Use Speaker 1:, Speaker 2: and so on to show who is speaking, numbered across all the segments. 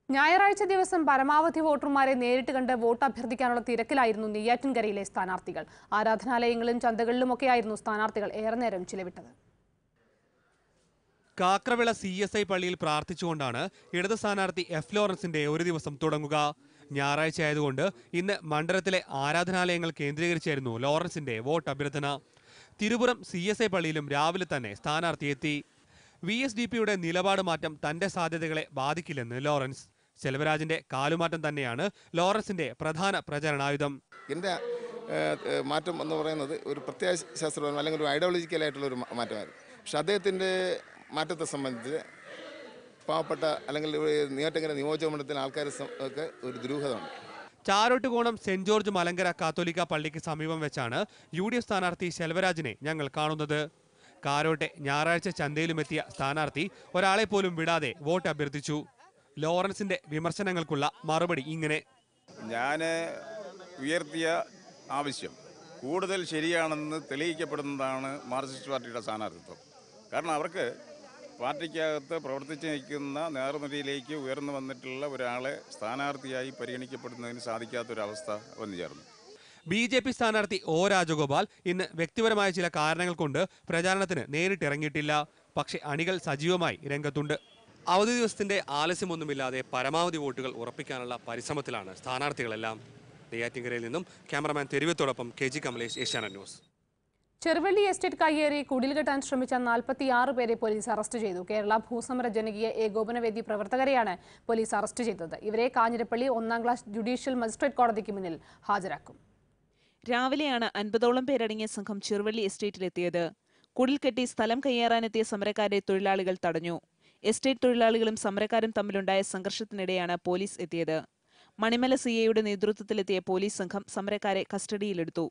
Speaker 1: ഞായറാഴ്ച ദിവസം പരമാവധി വോട്ടർമാരെ നേരിട്ട് കണ്ട് വോട്ട് അഭ്യർത്ഥിക്കാനുള്ള തിരക്കിലായിരുന്നു നെയ്യാറ്റിൻകരയിലെ സ്ഥാനാർത്ഥികൾ. ആരാധനാലയങ്ങളിലും ചന്തകളിലുമൊക്കെയായിരുന്നു സ്ഥാനാർത്ഥികൾ ഏറെ നേരം ചിലവിട്ടത്.
Speaker 2: കാക്രവിള CSI പള്ളിയിൽ പ്രാർത്ഥിച്ചുകൊണ്ടാണ് ഇടത് സ്ഥാനാർത്ഥി എഫ് ലോറൻസിന്റെ ഒരു ദിവസം തുടങ്ങുക. ഞായറാഴ്ച ആയതുകൊണ്ട് ഇന്ന് മണ്ഡലത്തിലെ ആരാധനാലയങ്ങൾ കേന്ദ്രീകരിച്ചായിരുന്നു ലോറൻസിന്റെ വോട്ട് അഭ്യർത്ഥന. തിരുപുറം CSI പള്ളിയിലും രാവിലെ തന്നെ സ്ഥാനാർത്ഥി എത്തി. VSDPയുടെ നിലപാട് മാറ്റം തന്റെ സാധ്യതകളെ ബാധിക്കില്ലെന്ന് ലോറൻസ്. സെൽവരാജിന്റെ കാലുമാറ്റം തന്നെയാണ് ലോറൻസിന്റെ പ്രധാന പ്രചരണായുധം.
Speaker 3: എൻ്റെ മാറ്റം എന്ന് പറയുന്നത് ഒരു പ്രത്യയശാസ്ത്രപരമായ അല്ലെങ്കിൽ ഒരു ഐഡിയോളജിക്കലായിട്ടുള്ള ഒരു മാറ്റമായിരുന്നു. പക്ഷെ അദ്ദേഹത്തിൻ്റെ മാറ്റത്തെ സംബന്ധിച്ച് പാവപ്പെട്ട അല്ലെങ്കിൽ നെയ്യാറ്റിൻകര നിയോജകമണ്ഡലത്തിലെ ആൾക്കാർക്ക് ഒരു ദുരൂഹതയുണ്ട്.
Speaker 2: ചാരോട്ടുകോണം സെന്റ് ജോർജ് മലങ്കര കാത്തോലിക്ക പള്ളിക്ക് സമീപം വെച്ചാണ് UDF സ്ഥാനാർത്ഥി സെൽവരാജിനെ ഞങ്ങൾ കാണുന്നത്. കാരോട്ടെ ഞായറാഴ്ച ചന്തയിലുമെത്തിയ സ്ഥാനാർത്ഥി ഒരാളെ പോലും വിടാതെ വോട്ട് അഭ്യർത്ഥിച്ചു. ലോറൻസിന്റെ വിമർശനങ്ങൾക്കുള്ള മറുപടി ഇങ്ങനെ:
Speaker 4: ഞാൻ ഉയർത്തിയ ആവശ്യം കൂടുതൽ ശരിയാണെന്ന് തെളിയിക്കപ്പെടുന്നതാണ് മാർക്സിസ്റ്റ് പാർട്ടിയുടെ സ്ഥാനാർത്ഥിത്വം. കാരണം അവർക്ക് പാർട്ടിക്കകത്ത് പ്രവർത്തിച്ച് നിൽക്കുന്ന നേർനിരയിലേക്ക് ഉയർന്നു വന്നിട്ടുള്ള ഒരാളെ സ്ഥാനാർത്ഥിയായി പരിഗണിക്കപ്പെടുന്നതിന് സാധിക്കാത്തൊരവസ്ഥ വന്നു ചേർന്നു.
Speaker 2: BJP സ്ഥാനാർത്ഥി O രാജഗോപാൽ ഇന്ന് വ്യക്തിപരമായ ചില കാരണങ്ങൾ കൊണ്ട് പ്രചാരണത്തിന് നേരിട്ടിറങ്ങിയിട്ടില്ല. പക്ഷേ അണികൾ സജീവമായി രംഗത്തുണ്ട്. അവധി ദിവസത്തിന്റെ ആലസ്യമൊന്നുമില്ലാതെ പരമാവധി വോട്ടുകൾ ഉറപ്പിക്കാനുള്ള പരിശ്രമത്തിലാണ് സ്ഥാനാർത്ഥികളെല്ലാം. നെയ്യാറ്റിൻകരയിൽ നിന്നും ക്യാമറമാൻ തെരുവത്തോടൊപ്പം KG Kamalesh, Asianet news.
Speaker 1: Cheruvalli estate കയ്യേറി കുടിൽ കെട്ടാൻ ശ്രമിച്ച 46 പേരെ പോലീസ് അറസ്റ്റ് ചെയ്തു. കേരള ഭൂസമര ജനകീയ ഏകോപനവേദി പ്രവർത്തകരെയാണ് പോലീസ് അറസ്റ്റ് ചെയ്തത്. ഇവരെ കാഞ്ഞിരപ്പള്ളി 1-ാം ക്ലാസ് ജുഡീഷ്യൽ മജിസ്ട്രേറ്റ് കോടതിക്ക് മുന്നിൽ ഹാജരാക്കും.
Speaker 5: രാവിലെയാണ് 50ഓളം പേരടങ്ങിയ സംഘം ചെറുവള്ളി എസ്റ്റേറ്റിലെത്തിയത്. കുടിൽ കെട്ടി സ്ഥലം കയ്യേറാനെത്തിയ സമരക്കാരെ തൊഴിലാളികൾ തടഞ്ഞു. എസ്റ്റേറ്റ് തൊഴിലാളികളും സമരക്കാരും തമ്മിലുണ്ടായ സംഘർഷത്തിനിടെയാണ് പോലീസ് എത്തിയത്. മണിമല CIയുടെ നേതൃത്വത്തിലെത്തിയ പോലീസ് സംഘം സമരക്കാരെ കസ്റ്റഡിയിലെടുത്തു.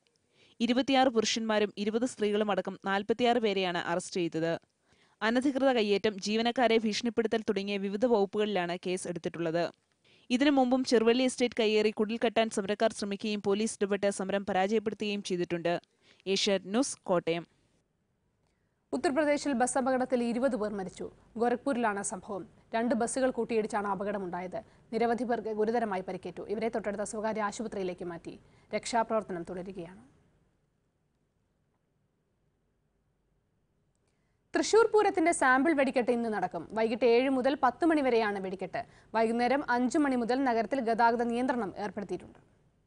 Speaker 5: 26 പുരുഷന്മാരും 20 സ്ത്രീകളും അടക്കം 46 പേരെയാണ് അറസ്റ്റ് ചെയ്തത്. അനധികൃത കയ്യേറ്റം, ജീവനക്കാരെ ഭീഷണിപ്പെടുത്തൽ തുടങ്ങിയ വിവിധ വകുപ്പുകളിലാണ് കേസ് എടുത്തിട്ടുള്ളത്. ഇതിനു മുമ്പും ചെറുവള്ളി എസ്റ്റേറ്റ് കയ്യേറി കുടിൽ കെട്ടാൻ സമരക്കാർ ശ്രമിക്കുകയും പോലീസ് ഇടപെട്ട് സമരം പരാജയപ്പെടുത്തുകയും ചെയ്തിട്ടുണ്ട്. Asianet news, Kottayam.
Speaker 1: ഉത്തർപ്രദേശിൽ ബസ് അപകടത്തിൽ 20 പേർ മരിച്ചു. ഗോരഖ്പൂരിലാണ് സംഭവം. 2 ബസ്സുകൾ കൂട്ടിയിടിച്ചാണ് അപകടമുണ്ടായത്. നിരവധി പേർക്ക് ഗുരുതരമായി പരിക്കേറ്റു. ഇവരെ തൊട്ടടുത്ത സ്വകാര്യ ആശുപത്രിയിലേക്ക് മാറ്റി. രക്ഷാപ്രവർത്തനം തുടരുകയാണ്. തൃശൂർ പൂരത്തിന്റെ സാമ്പിൾ വെടിക്കെട്ട് ഇന്ന് നടക്കും. വൈകിട്ട് 7 മുതൽ 10 മണി വരെയാണ് വെടിക്കെട്ട്. വൈകുന്നേരം 5 മണി മുതൽ നഗരത്തിൽ ഗതാഗത നിയന്ത്രണം ഏർപ്പെടുത്തിയിട്ടുണ്ട്.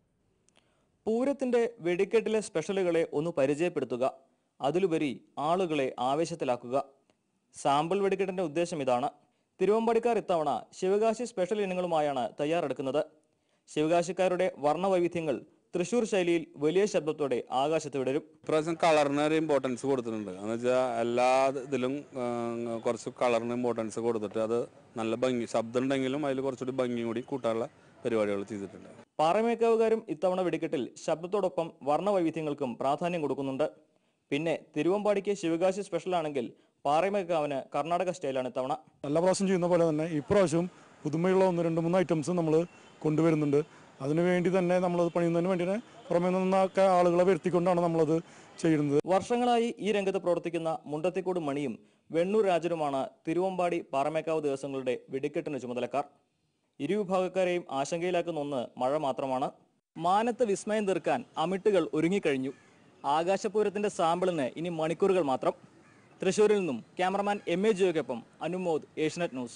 Speaker 6: പൂരത്തിന്റെ വെടിക്കെട്ടിലെ സ്പെഷ്യലുകളെ ഒന്ന് പരിചയപ്പെടുത്തുക, അതിലുപരി ആളുകളെ ആവേശത്തിലാക്കുക. സാമ്പിൾ വെടിക്കെട്ടിന്റെ ഉദ്ദേശം ഇതാണ്. തിരുവമ്പാടിക്കാർ ഇത്തവണ ശിവകാശി സ്പെഷ്യൽ ഇനങ്ങളുമായാണ് തയ്യാറെടുക്കുന്നത്. ശിവകാശിക്കാരുടെ വർണ്ണവൈവിധ്യങ്ങൾ തൃശ്ശൂർ ശൈലിയിൽ വലിയ ശബ്ദത്തോടെ ആകാശത്ത് വിടരും.
Speaker 7: ഇപ്രാവശ്യം കളറിന് ഒരു ഇമ്പോർട്ടൻസ് കൊടുത്തിട്ടുണ്ട്. എന്ന് വെച്ചാൽ എല്ലാ ഇതിലും കുറച്ച് കളറിന് ഇമ്പോർട്ടൻസ് കൊടുത്തിട്ട് അത് നല്ല ഭംഗി, ശബ്ദം ഉണ്ടെങ്കിലും അതിൽ കുറച്ചുകൂടി ഭംഗി കൂടി കൂട്ടാനുള്ള പരിപാടികൾ ചെയ്തിട്ടുണ്ട്.
Speaker 6: പാറമേക്കാവുകാരും ഇത്തവണ വെടിക്കെട്ടിൽ ശബ്ദത്തോടൊപ്പം വർണ്ണവൈവിധ്യങ്ങൾക്കും പ്രാധാന്യം കൊടുക്കുന്നുണ്ട്. പിന്നെ തിരുവമ്പാടിക്ക് ശിവകാശി സ്പെഷ്യൽ ആണെങ്കിൽ പാറമേക്കാവിന് കർണാടക സ്റ്റൈലാണ് ഇത്തവണ.
Speaker 8: എല്ലാ പ്രാവശ്യം ചെയ്യുന്ന പോലെ തന്നെ ഇപ്രാവശ്യം പുതുമയുള്ള 1-2-3 ഐറ്റംസ് നമ്മൾ കൊണ്ടുവരുന്നുണ്ട്. അതിനുവേണ്ടി തന്നെ നമ്മളത് പണിയുന്നതിന് വേണ്ടി പുറമേ നിന്നൊക്കെ ആളുകളെ വരുത്തിക്കൊണ്ടാണ് നമ്മളത് ചെയ്യുന്നത്.
Speaker 6: വർഷങ്ങളായി ഈ രംഗത്ത് പ്രവർത്തിക്കുന്ന മുണ്ടത്തിക്കോട് മണിയും വെണ്ണൂർ രാജനുമാണ് തിരുവമ്പാടി പാറമേക്കാവ് ദിവസങ്ങളുടെ വെടിക്കെട്ടിന് ചുമതലക്കാർ. ഇരുവിഭാഗക്കാരെയും ആശങ്കയിലാക്കുന്ന ഒന്ന് മഴ മാത്രമാണ്. മാനത്ത് വിസ്മയം തീർക്കാൻ അമിട്ടുകൾ ഒരുങ്ങിക്കഴിഞ്ഞു. ആകാശപൂരത്തിന്റെ സാമ്പിളിന് ഇനി മണിക്കൂറുകൾ മാത്രം. തൃശ്ശൂരിൽ നിന്നും ക്യാമറമാൻ MA ജിയോയ്ക്കൊപ്പം അനുമോദ്, ഏഷ്യാനെറ്റ് ന്യൂസ്.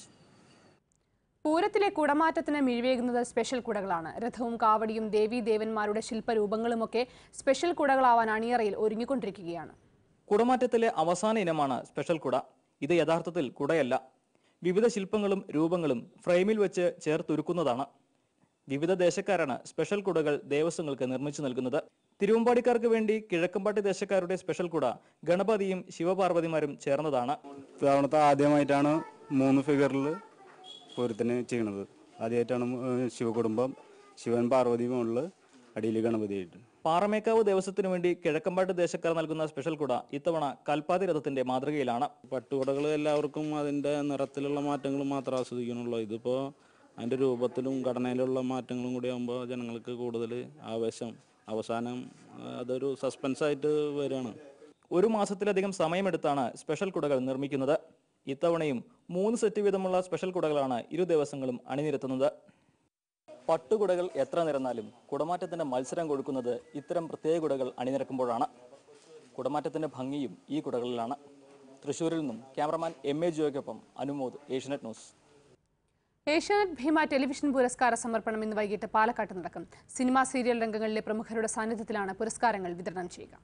Speaker 1: പൂരത്തിലെ കുടമാറ്റത്തിന് മിഴിവേകുന്നത് സ്പെഷ്യൽ കുടകളാണ്. രഥവും കാവടിയും ദേവീദേവന്മാരുടെ ശില്പരൂപങ്ങളുമൊക്കെ സ്പെഷ്യൽ കുടകളാവാൻ അണിയറയിൽ ഒരുങ്ങിക്കൊണ്ടിരിക്കുകയാണ്.
Speaker 6: കുടമാറ്റത്തിലെ അവസാന ഇനമാണ് സ്പെഷ്യൽ കുട. ഇത് യഥാർത്ഥത്തിൽ കുടയല്ല, വിവിധ ശില്പങ്ങളും രൂപങ്ങളും ഫ്രെയിമിൽ വെച്ച് ചേർത്തൊരുക്കുന്നതാണ്. വിവിധ ദേശക്കാരാണ് സ്പെഷ്യൽ കുടകൾ ദേവസ്വങ്ങൾക്ക് നിർമ്മിച്ചു നൽകുന്നത്. തിരുവമ്പാടിക്കാർക്ക് വേണ്ടി കിഴക്കമ്പാട്ടി ദേശക്കാരുടെ സ്പെഷ്യൽ കുട ഗണപതിയും ശിവപാർവതിമാരും ചേർന്നതാണ്.
Speaker 7: തവണത്തെ ആദ്യമായിട്ടാണ് 3 ഫിഗറിൽ പൂരത്തിന് ചെയ്യണത്. ആദ്യമായിട്ടാണ് ശിവകുടുംബം, ശിവൻ പാർവതി മുകളിൽ, അടിയിൽ ഗണപതിയായിട്ട്.
Speaker 6: പാറമേക്കാവ് ദേവസ്വത്തിനു വേണ്ടി കിഴക്കമ്പാട്ട് ദേശക്കാർ നൽകുന്ന സ്പെഷ്യൽ കുട ഇത്തവണ കൽപ്പാതി രഥത്തിന്റെ മാതൃകയിലാണ്.
Speaker 7: പട്ടുകുടകൾ എല്ലാവർക്കും അതിൻ്റെ നിറത്തിലുള്ള മാറ്റങ്ങൾ മാത്രമേ ആസ്വദിക്കുന്നുള്ളൂ. ഇതിപ്പോൾ അതിൻ്റെ രൂപത്തിലും ഘടനയിലുള്ള മാറ്റങ്ങളും കൂടി ആകുമ്പോൾ ജനങ്ങൾക്ക് കൂടുതൽ ആവേശം, അവസാനം അതൊരു സസ്പെൻസായിട്ട് വരികയാണ്.
Speaker 6: 1 മാസത്തിലധികം സമയമെടുത്താണ് സ്പെഷ്യൽ കുടകൾ നിർമ്മിക്കുന്നത്. ഇത്തവണയും 3 സെറ്റ് വീതമുള്ള സ്പെഷ്യൽ കുടകളാണ് ഇരു ദിവസങ്ങളും അണിനിരത്തുന്നത്. പട്ടുകുടകൾ എത്ര നിരന്നാലും കുടമാറ്റത്തിന്റെ മത്സരം കൊഴുക്കുന്നത് ഇത്തരം പ്രത്യേക കുടകൾ അണിനിരക്കുമ്പോഴാണ്. കുടമാറ്റത്തിന്റെ ഭംഗിയും ഈ കുടകളിലാണ്. തൃശ്ശൂരിൽ നിന്നും ക്യാമറമാൻ MA ജോയ്ക്കൊപ്പം Anumod, Asianet news.
Speaker 1: Asianet Bhima television പുരസ്കാര സമർപ്പണം ഇന്ന് വൈകിട്ട് പാലക്കാട്ട് നടക്കും. സിനിമാ സീരിയൽ രംഗങ്ങളിലെ പ്രമുഖരുടെ സാന്നിധ്യത്തിലാണ് പുരസ്കാരങ്ങൾ വിതരണം ചെയ്യുക.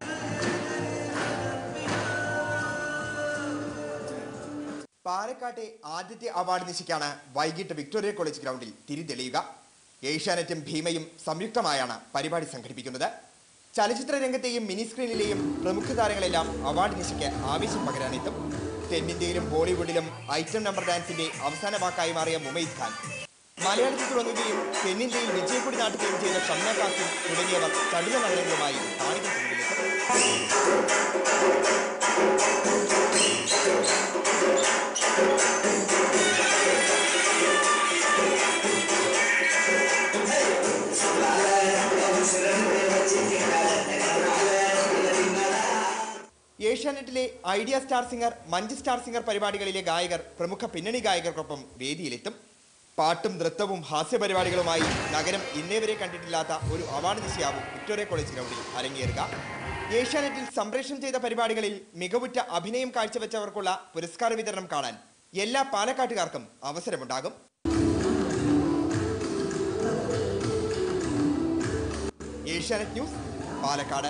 Speaker 9: പാലക്കാട്ടെ ആദ്യത്തെ അവാർഡ് നിശയ്ക്കാണ് വൈകിട്ട് വിക്ടോറിയ കോളേജ് ഗ്രൗണ്ടിൽ തിരിതെളിയുക. ഏഷ്യാനെറ്റും ഭീമയും സംയുക്തമായാണ് പരിപാടി സംഘടിപ്പിക്കുന്നത്. ചലച്ചിത്ര രംഗത്തെയും മിനി സ്ക്രീനിലെയും പ്രമുഖ താരങ്ങളെല്ലാം അവാർഡ് നിശയ്ക്ക് ആവേശം പകരാനെത്തും. തെന്നിന്ത്യയിലും ബോളിവുഡിലും ഐറ്റം നമ്പർ ഡാൻസിന്റെ അവസാന വാക്കായി മാറിയ മുമൈദ് ഖാൻ, മലയാളത്തിൽ തുടങ്ങുകയും തെന്നിന്ത്യയിൽ വിജയക്കൊടി നാട്ടുകയും ചെയ്ത ഷംന കാസിം തുടങ്ങിയവർ ചടുല നഗരങ്ങളുമായി കാണികൾ ഏഷ്യാനെറ്റിലെ Idea star singer, Munch star singer പരിപാടികളിലെ ഗായകർ പ്രമുഖ പിന്നണി ഗായകർക്കൊപ്പം വേദിയിലെത്തും. പാട്ടും നൃത്തവും ഹാസ്യപരിപാടികളുമായി നഗരം ഇന്നേ വരെ കണ്ടിട്ടില്ലാത്ത ഒരു അവാർഡ് നിശയാവും വിക്ടോറിയ കോളേജ് ഗ്രൗണ്ടിൽ അരങ്ങേറുക. ഏഷ്യാനെറ്റിൽ സംപ്രേഷണം ചെയ്ത പരിപാടികളിൽ മികവുറ്റ അഭിനയം കാഴ്ചവെച്ചവർക്കുള്ള പുരസ്കാര വിതരണം കാണാൻ എല്ലാ പാലക്കാട്ടുകാർക്കും അവസരമുണ്ടാകും. Asianet news, Palakkad.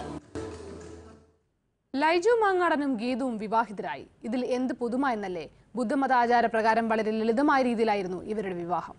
Speaker 1: ലൈജു മാങ്ങാടനും ഗീതവും വിവാഹിതരായി. ഇതിൽ എന്ത് പുതുമ എന്നല്ലേ? ബുദ്ധമതാചാര പ്രകാരം വളരെ ലളിതമായ രീതിയിലായിരുന്നു ഇവരുടെ വിവാഹം.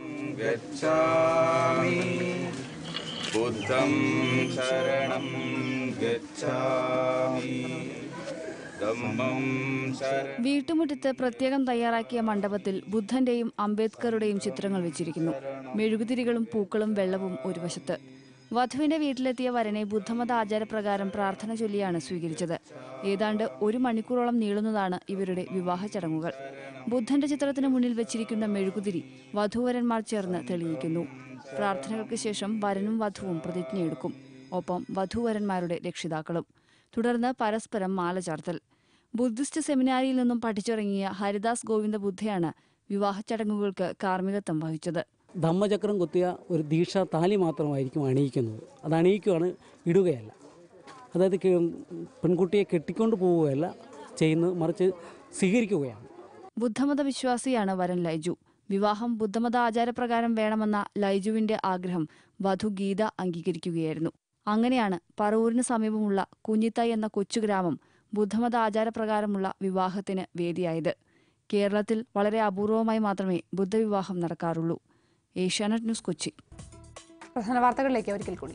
Speaker 10: വീട്ടുമുറ്റത്ത് പ്രത്യേകം തയ്യാറാക്കിയ മണ്ഡപത്തിൽ ബുദ്ധന്റെയും അംബേദ്കറുടെയും ചിത്രങ്ങൾ വെച്ചിരിക്കുന്നു. മെഴുകുതിരികളും പൂക്കളും വെള്ളവും ഒരു വശത്ത്. വധുവിന്റെ വീട്ടിലെത്തിയ വരനെ ബുദ്ധമത ആചാരപ്രകാരം പ്രാർത്ഥന ചൊല്ലിയാണ് സ്വീകരിച്ചത്. ഏതാണ്ട് 1 മണിക്കൂറോളം നീളുന്നതാണ് ഇവരുടെ വിവാഹ ചടങ്ങുകൾ. ബുദ്ധന്റെ ചിത്രത്തിന് മുന്നിൽ വെച്ചിരിക്കുന്ന മെഴുകുതിരി വധൂവരന്മാർ ചേർന്ന് തെളിയിക്കുന്നു. പ്രാർത്ഥനകൾക്ക് ശേഷം വരനും വധുവും പ്രതിജ്ഞയെടുക്കും. ഒപ്പം വധൂവരന്മാരുടെ രക്ഷിതാക്കളും. തുടർന്ന് പരസ്പരം മാല ചാർത്തൽ. ബുദ്ധിസ്റ്റ് സെമിനാരിയിൽ നിന്നും പഠിച്ചിറങ്ങിയ ഹരിദാസ് ഗോവിന്ദ ബുദ്ധയാണ് വിവാഹ ചടങ്ങുകൾക്ക് കാർമ്മികത്വം വഹിച്ചത്.
Speaker 11: ധമ്മചക്രം കുത്തിയ ഒരു ദീക്ഷ താലി മാത്രമായിരിക്കും അണിയിക്കുന്നത്. അത് അണിയിക്കുകയാണ്, ഇടുകയല്ല. അതായത് പെൺകുട്ടിയെ കെട്ടിക്കൊണ്ട് പോവുകയല്ല ചെയ്യുന്നത്, മറിച്ച് സ്വീകരിക്കുകയാണ്.
Speaker 10: ബുദ്ധമത വിശ്വാസിയാണ് വരൻ ലൈജു. വിവാഹം ബുദ്ധമത ആചാരപ്രകാരം വേണമെന്ന ലൈജുവിന്റെ ആഗ്രഹം വധു ഗീത അംഗീകരിക്കുകയായിരുന്നു. അങ്ങനെയാണ് പറവൂരിന് സമീപമുള്ള കുഞ്ഞിത്തൈ എന്ന കൊച്ചുഗ്രാമം ബുദ്ധമത ആചാരപ്രകാരമുള്ള വിവാഹത്തിന് വേദിയായത്. കേരളത്തിൽ വളരെ അപൂർവമായി മാത്രമേ ബുദ്ധവിവാഹം നടക്കാറുള്ളൂ. Asianet news, Kochi.
Speaker 1: പ്രധാന വാർത്തകളിലേക്ക് ഒരിക്കൽ കൂടി.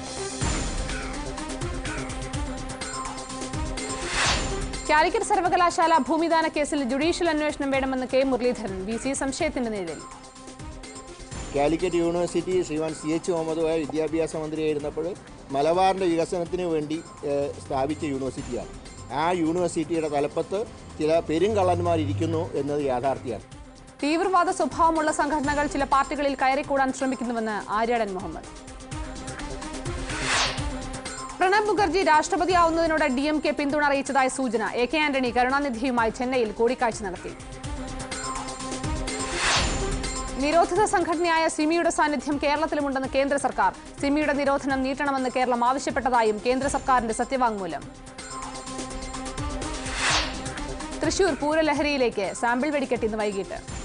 Speaker 1: കാലിക്കറ്റ് സർവകലാശാല ഭൂമിദാന കേസിൽ ജുഡീഷ്യൽ അന്വേഷണം വേണമെന്ന് കെ മുരളീധരൻ. VC സംശയത്തിന്റെ നിഴലിൽ.
Speaker 12: Calicut university Sriman CH Muhammad വിദ്യാഭ്യാസ മന്ത്രിയായിരുന്നപ്പോൾ മലബാറിൻ്റെ വികസനത്തിന് വേണ്ടി സ്ഥാപിച്ച യൂണിവേഴ്സിറ്റിയാണ്. ആ യൂണിവേഴ്സിറ്റിയുടെ തലപ്പത്ത് ചില പെരുങ്കള്ളന്മാരിയ്ക്കുന്നു എന്നത് യാഥാർത്ഥ്യമാണ്.
Speaker 1: തീവ്രവാദ സ്വഭാവമുള്ള സംഘടനകൾ ചില പാർട്ടികളിൽ കയറിക്കൂടാൻ ശ്രമിക്കുന്നുവെന്ന് ആര്യാടൻ മുഹമ്മദ്. പ്രണബ് മുഖർജി രാഷ്ട്രപതിയാവുന്നതിനോട് DMK പിന്തുണ അറിയിച്ചതായി സൂചന. AK ആന്റണി കരുണാനിധിയുമായി ചെന്നൈയിൽ കൂടിക്കാഴ്ച നടത്തി. നിരോധിത സംഘടനയായ സിമിയുടെ സാന്നിധ്യം കേരളത്തിലുമുണ്ടെന്ന് കേന്ദ്ര സർക്കാർ. സിമിയുടെ നിരോധനം നീട്ടണമെന്ന് കേരളം ആവശ്യപ്പെട്ടതായും കേന്ദ്ര സർക്കാരിന്റെ സത്യവാങ്മൂലം. തൃശൂർ പൂരലഹരിയിലേക്ക്. സാമ്പിൾ വെടിക്കെട്ട് ഇന്ന് വൈകിട്ട്.